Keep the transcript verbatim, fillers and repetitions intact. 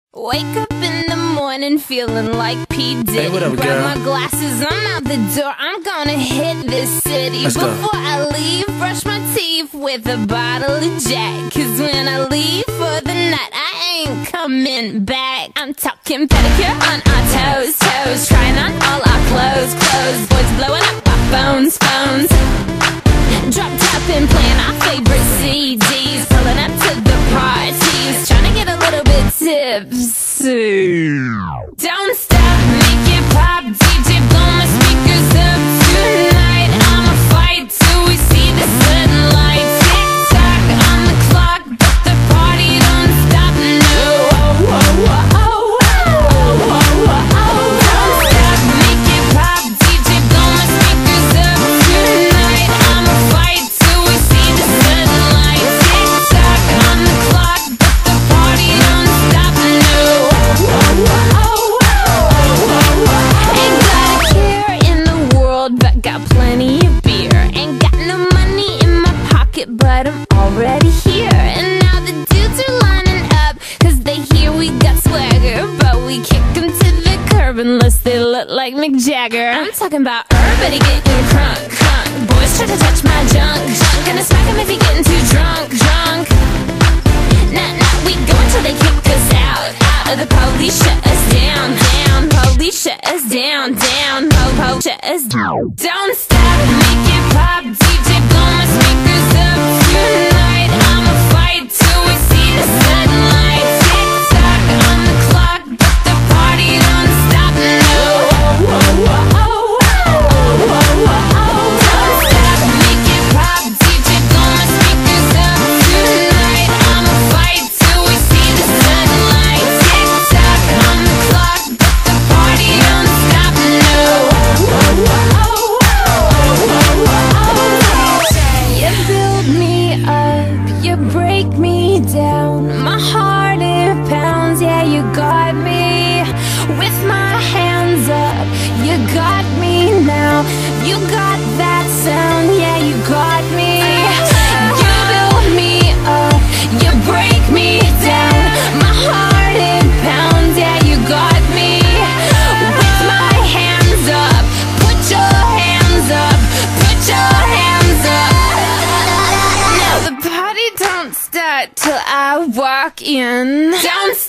Wake up in the morning feeling like P. Diddy. Hey, what up, Grab girl? my glasses, I'm out the door. I'm gonna hit this city. Let's go. Before I leave, brush my teeth with a bottle of Jack. Cause when I leave for the night, I ain't coming back. I'm talking pedicure on our toes, toes. Trying on all our clothes, clothes. Boys blowing up our phones, phones. Drop top and playing our favorite C Ds. Pulling up to the parties, trying to get a little bit tipsy. Don't stop, make it pop, D J blow my speakers up tonight. I'ma fight till we see the sunlight. Tick tock on the clock, but the party don't stop, no. Oh, oh, oh, oh, oh, oh, oh, oh. Don't stop, make it pop, D J blow my speakers up tonight. I'ma fight till we see the sunlight. Tick tock on the clock, but the party don't stop, no. Oh, oh, oh, oh, oh, oh. Ain't got a care in the world, but got plenty of beer. Ain't got no money in my pocket, but I'm already here. And now the dudes are lining up, cause they hear we got swagger. But we kick them to the curb unless they look like Mick Jagger. I'm talking about everybody getting crunk, crunk. Boys try to touch my junk, junk. Gonna smack him if he getting too drunk, drunk. Nah, nah, we go until they kick us out, out. Or the police shut us down, down. Police shut us down, down. Po, po, shut us down. Don't stop, make it pop, D J blow my speakers up tonight. I'ma fight till we see the sunlight. Tick tock on the clock, but the party don't stop, no. Oh, oh, oh, oh, oh, oh, oh, oh. Don't stop, make it pop, D J blow my speakers up tonight. I'ma fight till we see the sunlight. Tick tock on the clock, but the party don't stop, no. Oh, oh, oh, oh, oh, oh, oh. You build me up, you break me down. My heart it pounds, yeah, you got me. With my hands up, you got me now. You got that sound, yeah, you got me. You build me up, you break me down. My heart it pounds, yeah, you got me. With my hands up, put your hands up, put your hands up. Now the party don't start till I walk in. Don't